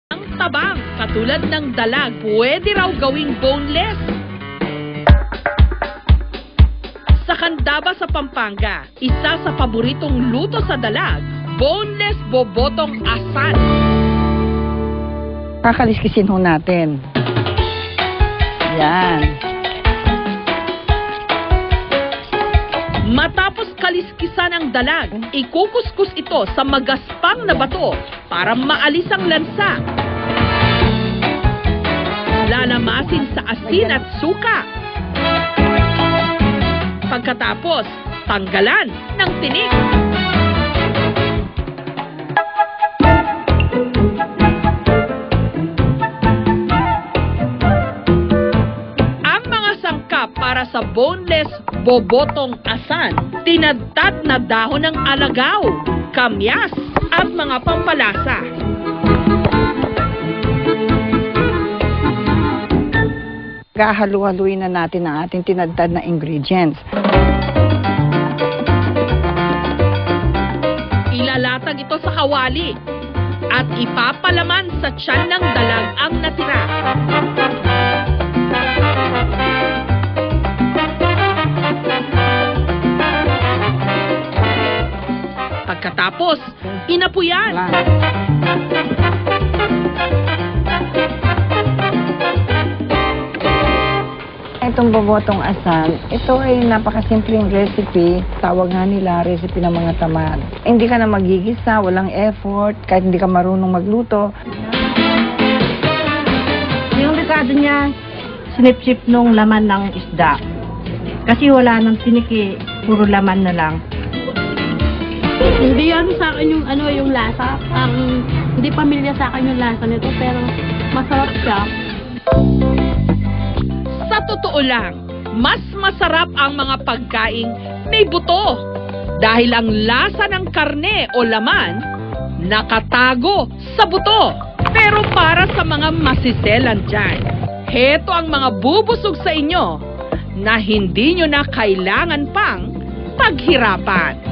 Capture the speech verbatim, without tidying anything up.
Ang tabang, katulad ng dalag, pwede raw gawing boneless. Sa Candaba sa Pampanga, isa sa paboritong luto sa dalag, boneless bobotong asan. Kakaliskisin ho natin. Yan. Matapos kaliskisan ang dalag, ikukuskus ito sa magaspang na bato para maalis ang lansa. Lalamasin sa asin at suka. Pagkatapos, tanggalan ng tinik. Ang mga sangkap para sa boneless bobotong asan, tinadtad na dahon ng alagaw, kamyas, at mga pampalasa. Gahalu-haluin na natin ang ating tinadtad na ingredients. Ilalatag ito sa kawali at ipapalaman sa tiyan ng dalag ang natira. Pagkatapos, inapuyan. Itong bobotong asan, ito ay napakasimpleng recipe. Tawag nga nila, recipe ng mga tamad. Hindi ka na magigisa, walang effort, kahit hindi ka marunong magluto. Yung rekado niya, sinip-sip nung laman ng isda. Kasi wala nang tiniki, puro laman na lang. Hindi ano sa akin yung ano yung lasa. Ang hindi pamilya sa akin yung lasa nito pero masarap siya. Sa totoo lang, mas masarap ang mga pagkaing may buto dahil ang lasa ng karne o laman nakatago sa buto. Pero para sa mga masiselan dyan, heto ang mga bubusog sa inyo na hindi nyo na kailangan pang paghirapan.